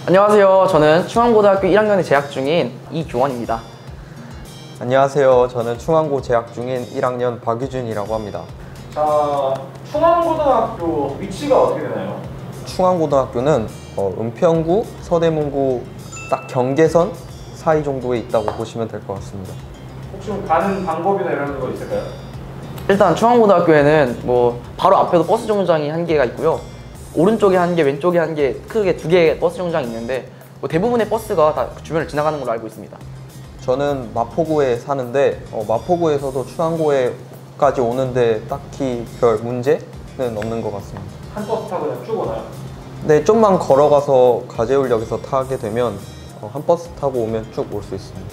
안녕하세요. 저는 충안고등학교 1학년에 재학 중인 이교원입니다. 안녕하세요. 저는 충안고 재학 중인 1학년 박유준이라고 합니다. 자, 충안고등학교 위치가 어떻게 되나요? 충안고등학교는 은평구, 서대문구 딱 경계선 사이 정도에 있다고 보시면 될 것 같습니다. 혹시 가는 방법이나 이런 거 있을까요? 일단 충안고등학교에는 바로 앞에도 버스 정류장이 한 개가 있고요. 오른쪽에 한 개, 왼쪽에 한 개, 크게 두 개의 버스 정류장이 있는데 대부분의 버스가 다 주변을 지나가는 걸로 알고 있습니다. 저는 마포구에 사는데 마포구에서도 충안고에까지 오는데 딱히 별 문제는 없는 것 같습니다. 한 버스 타고 그냥 쭉 오나요? 네, 좀만 걸어가서 가재울역에서 타게 되면 한 버스 타고 오면 쭉 올 수 있습니다.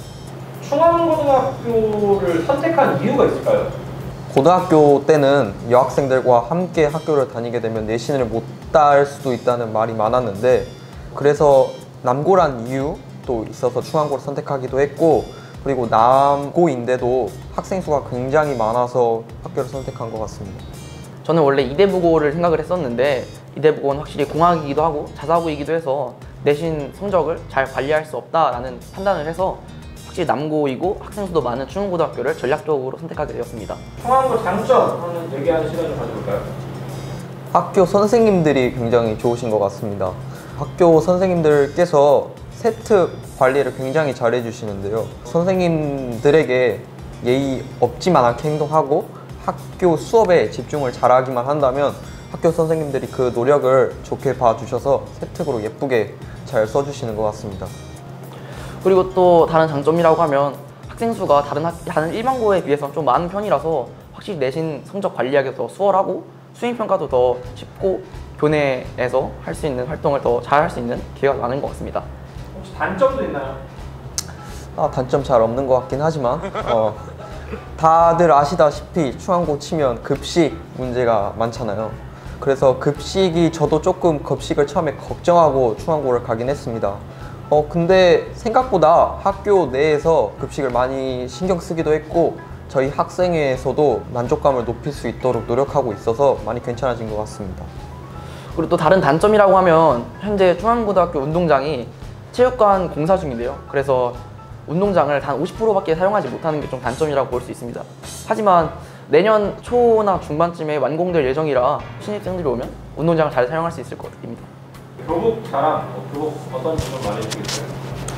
충안고등학교를 선택한 이유가 있을까요? 고등학교 때는 여학생들과 함께 학교를 다니게 되면 내신을 못 딸 수도 있다는 말이 많았는데, 그래서 남고란 이유도 있어서 충안고를 선택하기도 했고, 그리고 남고인데도 학생 수가 굉장히 많아서 학교를 선택한 것 같습니다. 저는 원래 이대부고를 생각을 했었는데 이대부고는 확실히 공학이기도 하고 자사고이기도 해서 내신 성적을 잘 관리할 수 없다라는 판단을 해서 확실히 남고이고 학생 수도 많은 충안고등학교를 전략적으로 선택하게 되었습니다. 충안고 장점 한번 얘기하는 시간 좀 가져볼까요? 학교 선생님들이 굉장히 좋으신 것 같습니다. 학교 선생님들께서 세트 관리를 굉장히 잘 해주시는데요. 선생님들에게 예의 없지만 않게 행동하고 학교 수업에 집중을 잘하기만 한다면 학교 선생님들이 그 노력을 좋게 봐주셔서 세특으로 예쁘게 잘 써주시는 것 같습니다. 그리고 또 다른 장점이라고 하면 학생 수가 다른 일반고에 비해서 좀 많은 편이라서 확실히 내신 성적 관리하기 더 수월하고 수행평가도 더 쉽고 교내에서 할 수 있는 활동을 더 잘 할 수 있는 기회가 많은 것 같습니다. 혹시 단점도 있나요? 단점 잘 없는 것 같긴 하지만 다들 아시다시피 충안고 치면 급식 문제가 많잖아요. 그래서 저도 조금 급식을 처음에 걱정하고 충안고를 가긴 했습니다. 근데 생각보다 학교 내에서 급식을 많이 신경 쓰기도 했고 저희 학생회에서도 만족감을 높일 수 있도록 노력하고 있어서 많이 괜찮아진 것 같습니다. 그리고 또 다른 단점이라고 하면 현재 충안고등학교 운동장이 체육관 공사 중인데요. 그래서 운동장을 단 50%밖에 사용하지 못하는 게 좀 단점이라고 볼 수 있습니다. 하지만 내년 초나 중반쯤에 완공될 예정이라 신입생들이 오면 운동장을 잘 사용할 수 있을 것 같습니다. 교복 자랑, 교복 어떤 질문 많이 해주겠어요?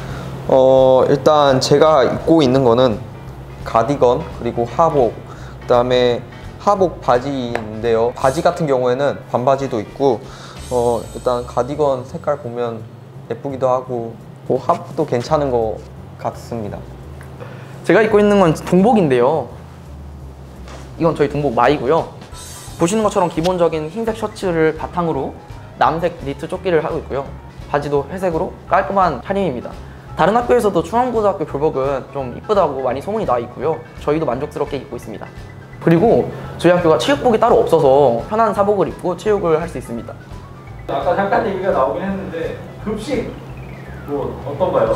일단 제가 입고 있는 거는 가디건, 그리고 하복, 그다음에 하복 바지인데요. 바지 같은 경우에는 반바지도 있고 일단 가디건 색깔 보면 예쁘기도 하고 하복도 괜찮은 것 같습니다. 제가 입고 있는 건 동복인데요. 이건 저희 동복 마이고요. 보시는 것처럼 기본적인 흰색 셔츠를 바탕으로 남색 니트 조끼를 하고 있고요. 바지도 회색으로 깔끔한 차림입니다. 다른 학교에서도 충안고등학교 교복은 좀 이쁘다고 많이 소문이 나 있고요. 저희도 만족스럽게 입고 있습니다. 그리고 저희 학교가 체육복이 따로 없어서 편한 사복을 입고 체육을 할 수 있습니다. 아까 잠깐 얘기가 나오긴 했는데 급식 어떤가요?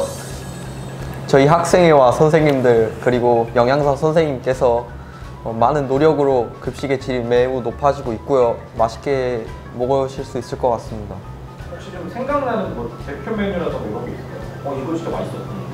저희 학생회와 선생님들 그리고 영양사 선생님께서 많은 노력으로 급식의 질이 매우 높아지고 있고요. 맛있게 먹으실 수 있을 것 같습니다. 혹시 좀 생각나는 대표 메뉴라든가 이런 게 있을까요? 이거 진짜 맛있었는데.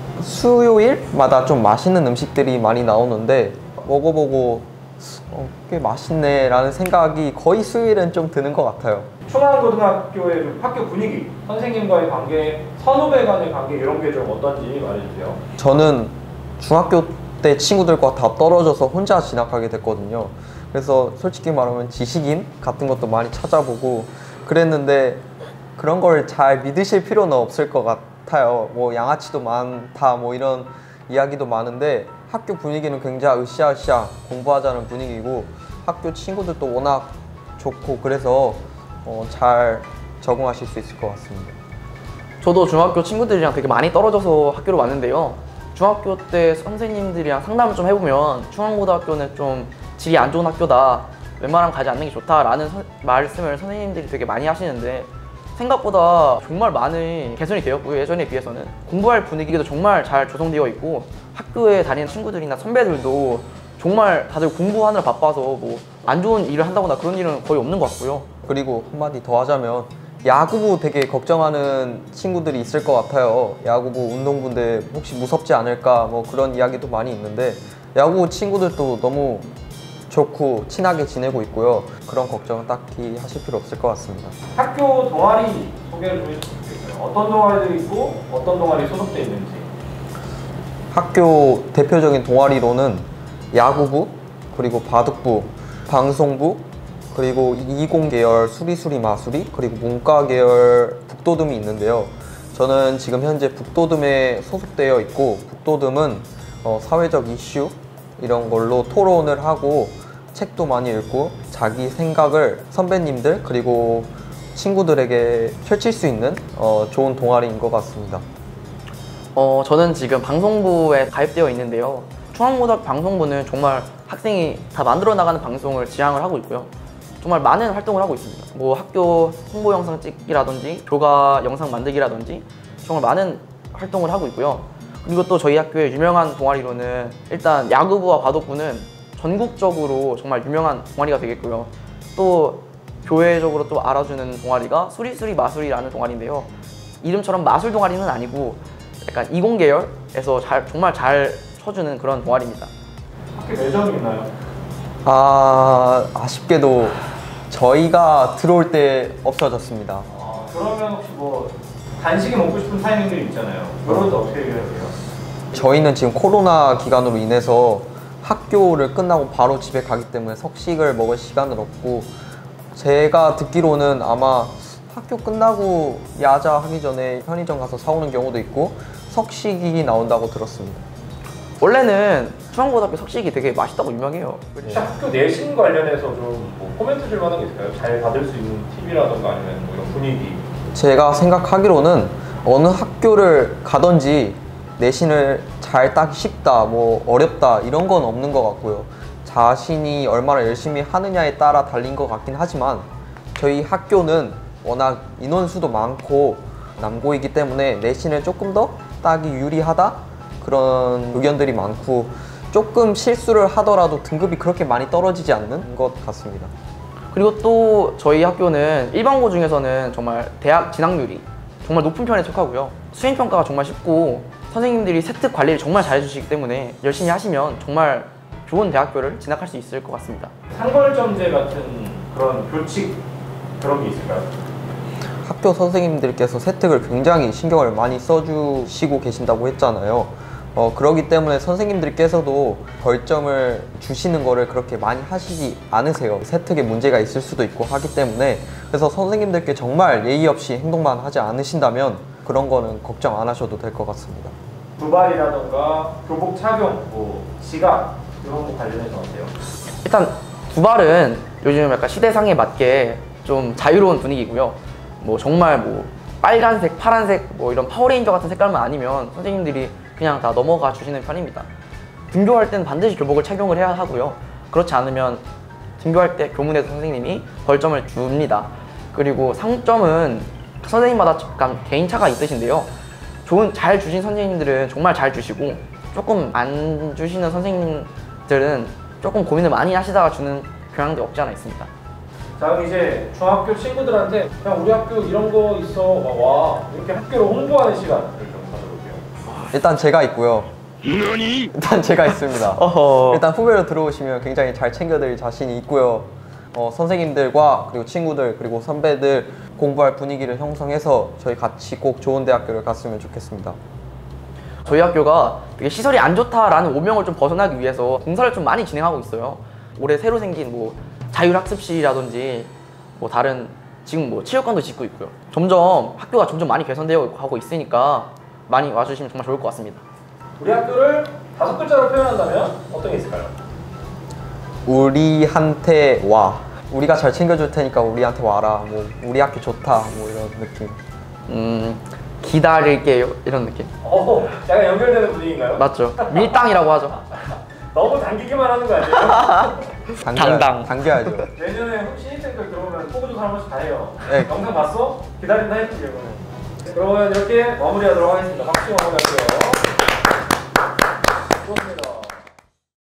수요일마다 좀 맛있는 음식들이 많이 나오는데 먹어보고 꽤 맛있네 라는 생각이 거의 수요일은 좀 드는 것 같아요. 충안고등학교의 좀 학교 분위기, 선생님과의 관계, 선후배 간의 관계 이런 게 좀 어떤지 말해주세요. 저는 중학교 때 친구들과 다 떨어져서 혼자 진학하게 됐거든요. 그래서 솔직히 말하면 지식인 같은 것도 많이 찾아보고 그랬는데 그런 걸 잘 믿으실 필요는 없을 것 같아요. 양아치도 많다 이런 이야기도 많은데 학교 분위기는 굉장히 으쌰으쌰 공부하자는 분위기고 학교 친구들도 워낙 좋고 그래서 잘 적응하실 수 있을 것 같습니다. 저도 중학교 친구들이랑 되게 많이 떨어져서 학교로 왔는데요. 중학교 때 선생님들이랑 상담을 좀 해보면 충안고등학교는 좀 질이 안 좋은 학교다, 웬만하면 가지 않는 게 좋다라는 말씀을 선생님들이 되게 많이 하시는데 생각보다 정말 많이 개선이 되었고요. 예전에 비해서는 공부할 분위기도 정말 잘 조성되어 있고 학교에 다니는 친구들이나 선배들도 정말 다들 공부하느라 바빠서 안 좋은 일을 한다거나 그런 일은 거의 없는 것 같고요. 그리고 한마디 더 하자면 야구부 되게 걱정하는 친구들이 있을 것 같아요. 야구부 운동부인데 혹시 무섭지 않을까 뭐 그런 이야기도 많이 있는데 야구 친구들도 너무 좋고 친하게 지내고 있고요. 그런 걱정은 딱히 하실 필요 없을 것 같습니다. 학교 동아리 소개를 좀 해주시면 좋겠어요. 어떤 동아리들이 있고 어떤 동아리 소속돼 있는지. 학교 대표적인 동아리로는 야구부, 그리고 바둑부, 방송부, 그리고 이공 계열 수리수리 마수리, 그리고 문과 계열 북도듬이 있는데요. 저는 지금 현재 북도듬에 소속되어 있고 북도듬은 사회적 이슈 이런 걸로 토론을 하고 책도 많이 읽고 자기 생각을 선배님들 그리고 친구들에게 펼칠 수 있는 좋은 동아리인 것 같습니다. 저는 지금 방송부에 가입되어 있는데요. 중앙고등학교 방송부는 정말 학생이 다 만들어 나가는 방송을 지향을 하고 있고요. 정말 많은 활동을 하고 있습니다. 뭐 학교 홍보 영상 찍기라든지 교과 영상 만들기라든지 정말 많은 활동을 하고 있고요. 그리고 또 저희 학교의 유명한 동아리로는 일단 야구부와 바둑부는 전국적으로 정말 유명한 동아리가 되겠고요. 또 교회적으로 또 알아주는 동아리가 수리수리 마수리라는 동아리인데요. 이름처럼 마술 동아리는 아니고 약간 이공계열에서 정말 잘 쳐주는 그런 동아리입니다. 학교 매점이 있나요? 아쉽게도 저희가 들어올 때 없어졌습니다. 그러면 혹시 뭐 간식이 먹고 싶은 타이밍들이 있잖아요. 그럴 때 어떻게 해결해요? 저희는 지금 코로나 기간으로 인해서 학교를 끝나고 바로 집에 가기 때문에 석식을 먹을 시간은 없고 제가 듣기로는 아마 학교 끝나고 야자 하기 전에 편의점 가서 사오는 경우도 있고 석식이 나온다고 들었습니다. 원래는 중앙고등학교 석식이 되게 맛있다고 유명해요. 혹시 학교 내신 관련해서 좀뭐 코멘트 줄 만한 게 있을까요? 잘 받을 수 있는 팁이라던가 아니면 뭐 이런 분위기. 제가 생각하기로는 어느 학교를 가든지 내신을 잘 따기 쉽다, 뭐 어렵다 이런 건 없는 것 같고요. 자신이 얼마나 열심히 하느냐에 따라 달린 것 같긴 하지만 저희 학교는 워낙 인원수도 많고 남고이기 때문에 내신을 조금 더 따기 유리하다? 그런 의견들이 많고 조금 실수를 하더라도 등급이 그렇게 많이 떨어지지 않는 것 같습니다. 그리고 또 저희 학교는 일반고 중에서는 정말 대학 진학률이 정말 높은 편에 속하고요. 수행평가가 정말 쉽고 선생님들이 세특 관리를 정말 잘해주시기 때문에 열심히 하시면 정말 좋은 대학교를 진학할 수 있을 것 같습니다. 상벌점제 같은 그런 교칙 그런 게 있을까요? 학교 선생님들께서 세특을 굉장히 신경을 많이 써주시고 계신다고 했잖아요. 그러기 때문에 선생님들께서도 벌점을 주시는 거를 그렇게 많이 하시지 않으세요. 세특에 문제가 있을 수도 있고 하기 때문에 그래서 선생님들께 정말 예의 없이 행동만 하지 않으신다면 그런 거는 걱정 안 하셔도 될 것 같습니다. 두발이라던가 교복 착용, 뭐 지각 이런 거 관련해서 어때요? 일단 두발은 요즘 약간 시대상에 맞게 좀 자유로운 분위기고요. 뭐 정말 뭐 빨간색, 파란색 뭐 이런 파워레인저 같은 색깔만 아니면 선생님들이 그냥 다 넘어가 주시는 편입니다. 등교할 때는 반드시 교복을 착용을 해야 하고요. 그렇지 않으면 등교할 때 교문에서 선생님이 벌점을 줍니다. 그리고 상점은 선생님마다 약간 개인차가 있으신데요. 잘 주신 선생님들은 정말 잘 주시고 조금 안 주시는 선생님들은 조금 고민을 많이 하시다가 주는 경향도 없지 않아 있습니다. 자, 그럼 이제 중학교 친구들한테 그냥 우리 학교 이런 거 있어 와 이렇게 학교를 홍보하는 시간을 좀 가져볼게요. 일단 제가 있고요. 일단 제가 있습니다. 일단 후배로 들어오시면 굉장히 잘 챙겨드릴 자신이 있고요. 선생님들과 그리고 친구들 그리고 선배들 공부할 분위기를 형성해서 저희 같이 꼭 좋은 대학교를 갔으면 좋겠습니다. 저희 학교가 되게 시설이 안 좋다라는 오명을 좀 벗어나기 위해서 공사를 좀 많이 진행하고 있어요. 올해 새로 생긴 뭐 자율학습실이라든지 뭐 다른 지금 뭐 체육관도 짓고 있고요. 점점 학교가 점점 많이 개선되어 가고 있으니까 많이 와주시면 정말 좋을 것 같습니다. 우리 학교를 5글자로 표현한다면 어떤 게 있을까요? 우리한테 와. 우리가 잘 챙겨줄 테니까 우리한테 와라. 뭐 우리 학교 좋다. 뭐 이런 느낌. 기다릴게요 이런 느낌. 약간 연결되는 분위기인가요? 맞죠? 밀당이라고 하죠. 너무 당기기만 하는 거 아니에요? 당당. 당겨야죠. 내년에 혹시 신입생들 들어오면 포부조사 한 번씩 다 해요. 네. 영상 봤어? 기다린다 했지 이거는. 그러면 이렇게 마무리하도록 하겠습니다. 박수 마무리할게요. 수고하셨습니다.